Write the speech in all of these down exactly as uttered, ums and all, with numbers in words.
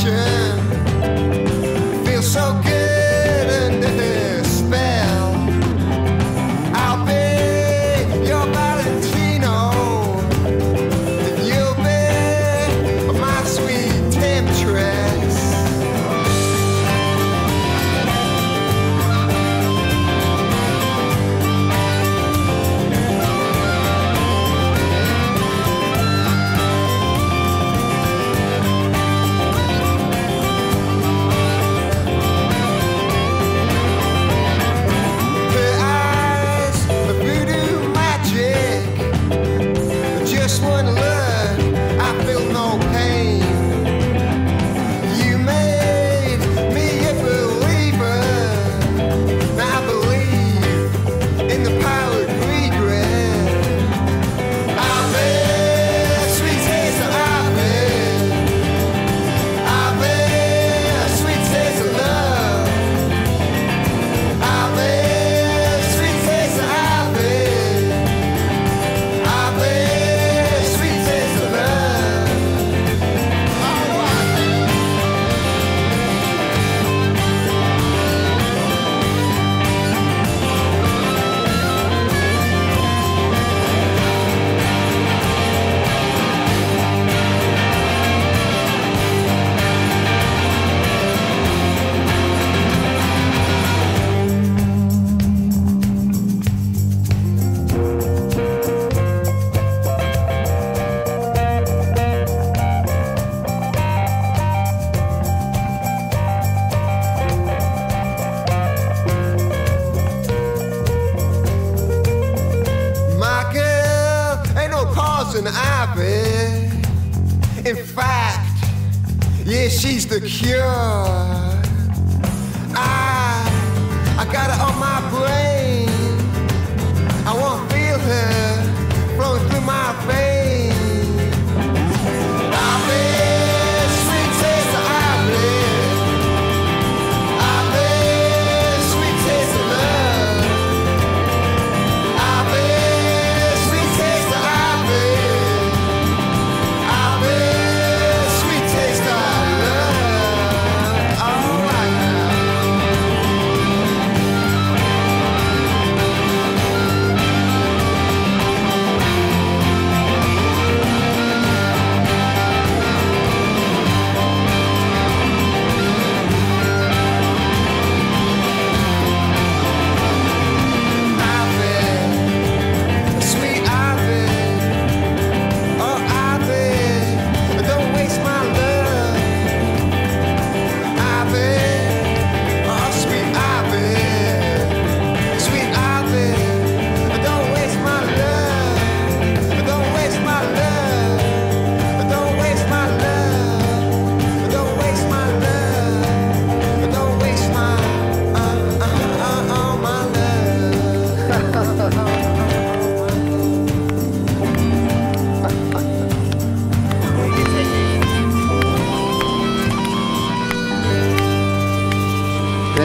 passion. Feels so good under her spell. I'll be your Valentino, and you'll be my sweet temptress. Just one look, I feel no pain. You made me a believer. Now I believe in the power of regret. I've been sweet taste of I've been. I've been sweet taste of love. I've been sweet taste of I've been. I've been an ivy. In fact, yeah, she's the cure. I, I got it on my brain. I want to feel her flowing through my veins. I've been sweet taste of ivy. I've been sweet taste of love. I've been sweet taste of ivy.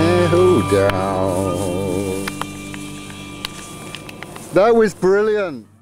Down. That was brilliant.